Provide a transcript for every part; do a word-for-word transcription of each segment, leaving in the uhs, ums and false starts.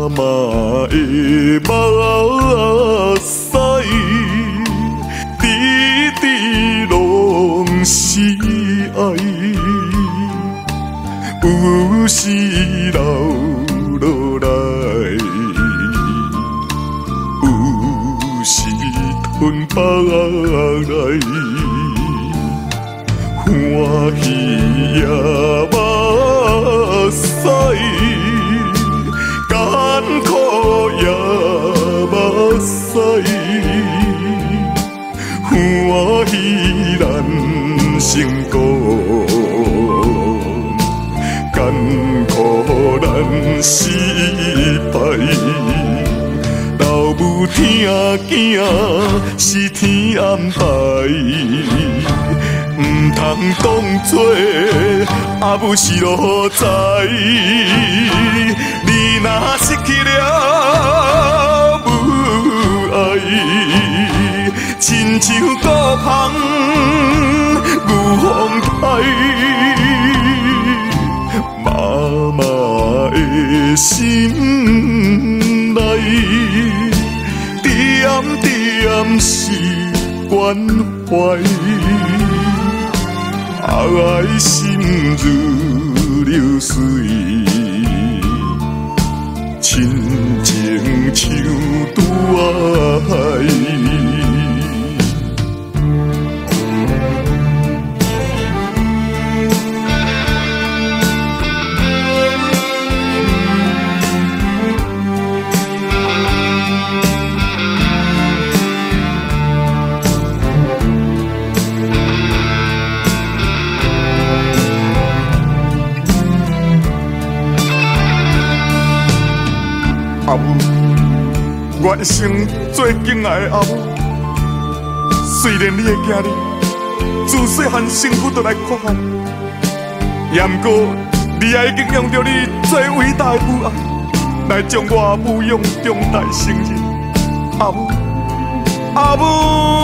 妈的目屎，滴滴拢是爱，有时流落来，有时吞腹来，欢喜也目屎。艰苦也目屎，欢喜咱成功，艰苦咱失败。老母听囝是天安排，唔通当作阿母是路在。你若失去了母爱，亲像孤芳有风台，妈妈的心内，点点是关怀，爱心如流水。亲情像拄仔海，阿母，我一生最敬爱的阿母。虽然你的囝儿自细汉身躯就来缺憾，也毋过你也已经用着你最伟大的母爱，来将我母养长大成人。阿母，阿母，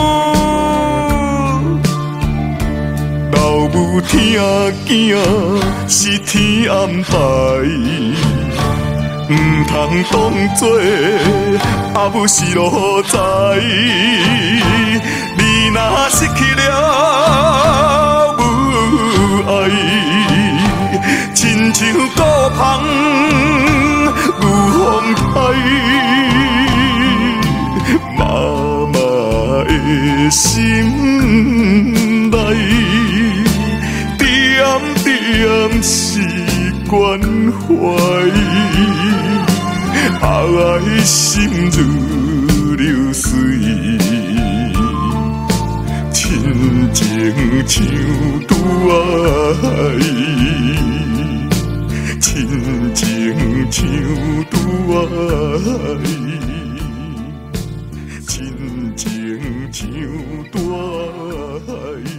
老母听囝是天安排。唔通当作阿母是路在，你若失去了母爱，亲像孤芳有风台，妈妈的心内，点点是关怀。爱心如流水，亲情像拄仔海，亲情像拄仔海，亲情像拄仔海。